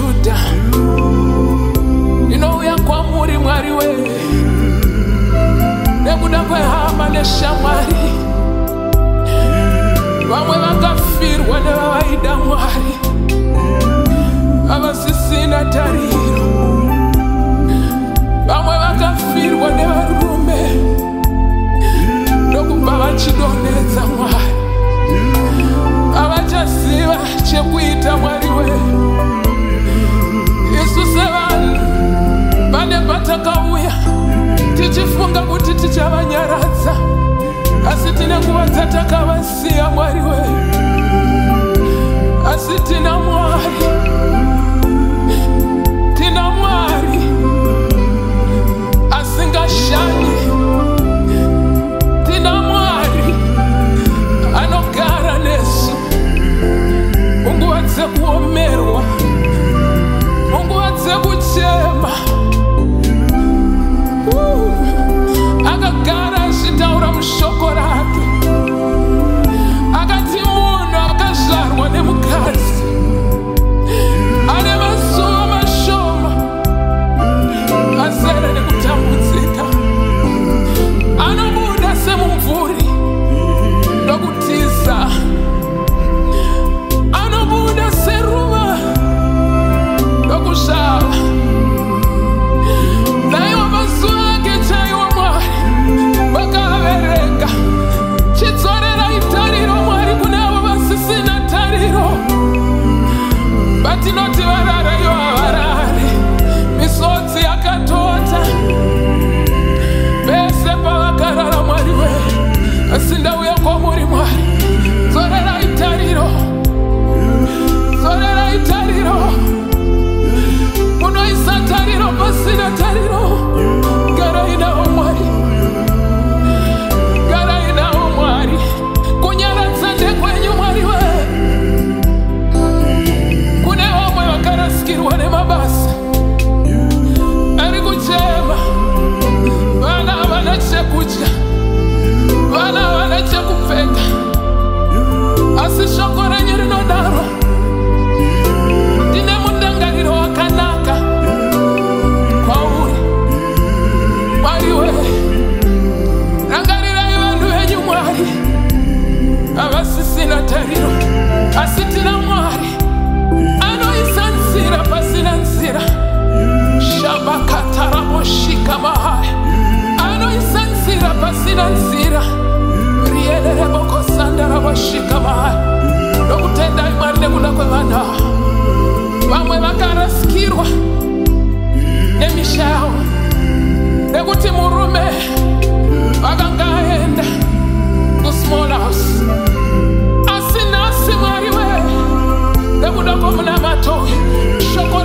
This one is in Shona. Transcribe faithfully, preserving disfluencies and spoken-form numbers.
Judha inouya kwamuri Mwari we nekuda kwehama neshamwari. Vamwe vakafirwa nevavaida Mwari avasisina tariro. Vamwe vakafirwa nevarume ndokubva vachidonedza Mwari. Havachaziva chekuita Mwari we. Isu sevanhu pane patakauya tichifunga kuti tichavanyaradza, asi tine nguva dzatakavasiya Mwari we. Asi tina Mwari, tina Mwari asingashani, tina Mwari anogara nesu munguva dzekuomerwa, munguva dzekuchema. Akagara achitaura mushoko rake, akati munhu akazvarwa nemukadzi ane mazuva mashoma azere nekutambudzika anobuda semumvuri ndokutiza, anobuda seruva ndokusvava. Naiwo mazuva ake chaiwo Mwari vakaverenga. Chidzorerai tariro Mwari kune avo vasisina tariro. Vatinoti varara ivo havarari, misodzi yakatota vese pavakarara Mwari we. Asi ndauya kwamuri Mwari, dzorerai tariro, dzorerai tariro. Munoisa tariro pasina tariro. Garai navo Mwari, garai navo Mwari. Kunyaradza ndekwenyu Mwari we. Kune vamwe vakarasikirwa nemabasa ari kuchema, vana havana chekudya, vana havana chekupfeka, asi shoko renyu rinodaro ndine mundangariro wakanaka kwauri Mwari we. Rangarirai vanhu venyu Mwari havasisina tariro, asi tina Mwari anoisa nzira pasina nzira. Shabakatarabosika mahaya, anoisa nzira pasina nzira. Rielerebokosandarabosika mahaya. Ndokutendai Mwari nekuda kwevana vamwe vakarasikirwa nemisha yavo nekuti murume vakanga aenda kusmall house. Asi nhasi Mwari we nekuda kwomunamato shoko